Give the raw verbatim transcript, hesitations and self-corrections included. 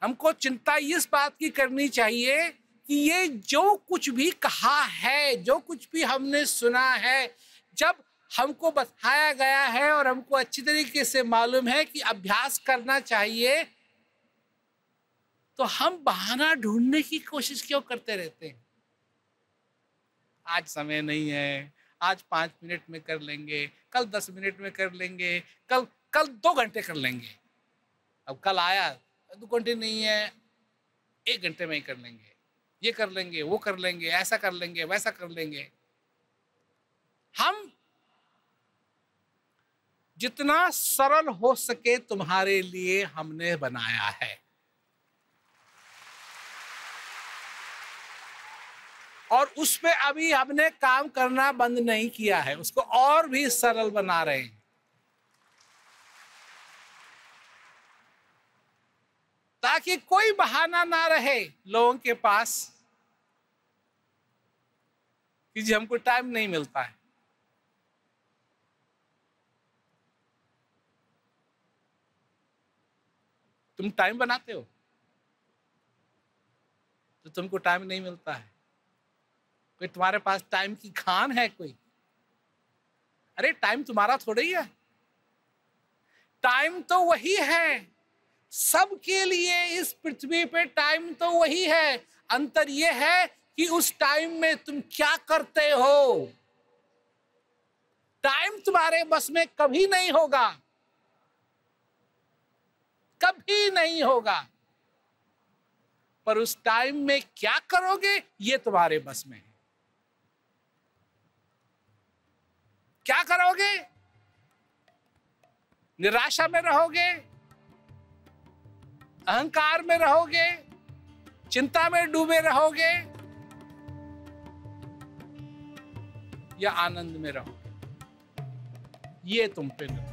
हमको चिंता इस बात की करनी चाहिए कि ये जो कुछ भी कहा है, जो कुछ भी हमने सुना है, जब हमको बताया गया है और हमको अच्छी तरीके से मालूम है कि अभ्यास करना चाहिए, तो हम बहाना ढूंढने की कोशिश क्यों करते रहते हैं? आज समय नहीं है, आज पाँच मिनट में कर लेंगे, कल दस मिनट में कर लेंगे, कल कल दो घंटे कर लेंगे। अब कल आया, दो घंटे नहीं है, एक घंटे में ही कर लेंगे, ये कर लेंगे, वो कर लेंगे, ऐसा कर लेंगे, वैसा कर लेंगे। हम जितना सरल हो सके तुम्हारे लिए हमने बनाया है, और उसमें अभी हमने काम करना बंद नहीं किया है, उसको और भी सरल बना रहे हैं। ताकि कोई बहाना ना रहे लोगों के पास कि जी हमको टाइम नहीं मिलता है। तुम टाइम बनाते हो तो तुमको टाइम नहीं मिलता है। कोई तुम्हारे पास टाइम की खान है कोई? अरे टाइम तुम्हारा थोड़ा ही है, टाइम तो वही है सबके लिए। इस पृथ्वी पे टाइम तो वही है, अंतर यह है कि उस टाइम में तुम क्या करते हो। टाइम तुम्हारे बस में कभी नहीं होगा, कभी नहीं होगा, पर उस टाइम में क्या करोगे ये तुम्हारे बस में है। क्या करोगे? निराशा में रहोगे, अहंकार में रहोगे, चिंता में डूबे रहोगे, या आनंद में रहोगे, ये तुम पे निर्भर